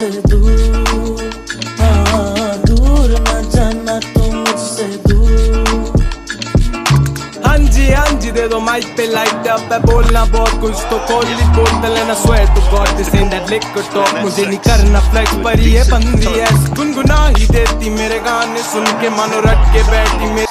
मुझसे दूर, हाँ दूर न जाना तू मुझसे दूर। हाँ जी दे दो माइक पे लाइट अप है, बोलना बहुत कुछ तो खोल ली बोतल है ना, swear to God this ain't that liquor talk। मुझे नहीं करना फ्लेक्स पर ये बंदी है, गुनगुना ही देती मेरे गाने सुन के, मानो रट के बैठी मेरी